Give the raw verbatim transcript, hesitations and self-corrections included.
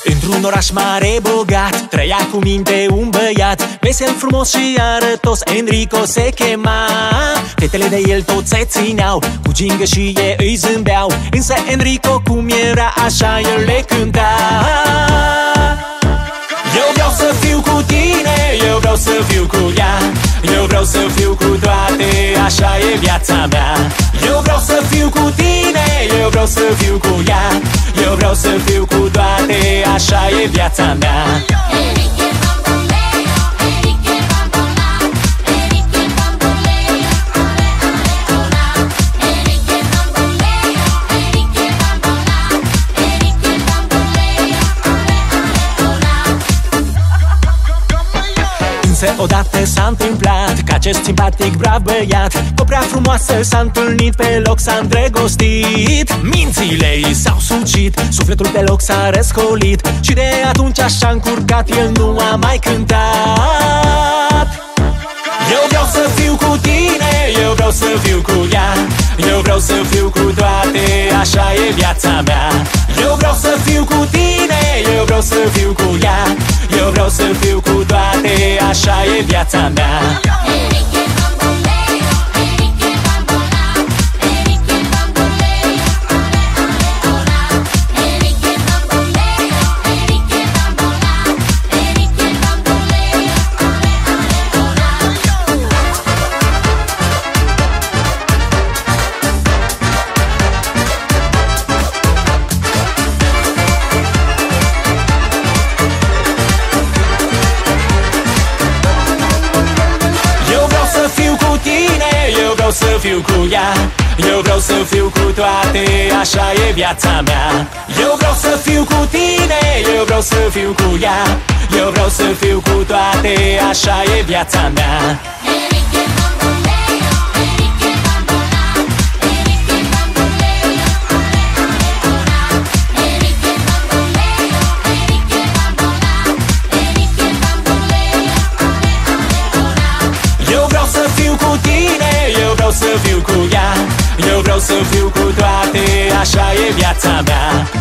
Într-un oraș mare bogat trăia cu minte un băiat vesel, frumos și arătos, Enrico se chema. Fetele de el tot se țineau, cu gingă și ei îi zâmbeau, însă Enrico cum era așa el le cânta. Eu vreau să fiu cu tine, eu vreau să fiu cu ea, eu vreau să fiu cu toate, așa e viața mea. Eu vreau să fiu cu tine, eu vreau să fiu cu ea, eu vreau să fiu cu toate, așa e viața mea. Odată s-a întâmplat că acest simpatic brav băiat cu o prea frumoasă s-a întâlnit, pe loc s-a îndrăgostit. Mințile i s-au sucit, sufletul pe loc s-a răscolit și de atunci așa încurcat el nu a mai cântat. Eu vreau să fiu cu tine, eu vreau să fiu cu ea, eu vreau să fiu cu toate, așa e viața mea. Eu vreau să fiu cu tine, eu vreau să fiu cu ea, eu vreau să fiu cu toate, așa e viața mea. Să fiu cu ea, eu vreau să fiu cu toate, așa e viața mea. Eu vreau să fiu cu tine, eu vreau să fiu cu ea, eu vreau să fiu cu toate, așa e viața mea. Să fiu cu ea, eu vreau să fiu cu toate, așa e viața mea.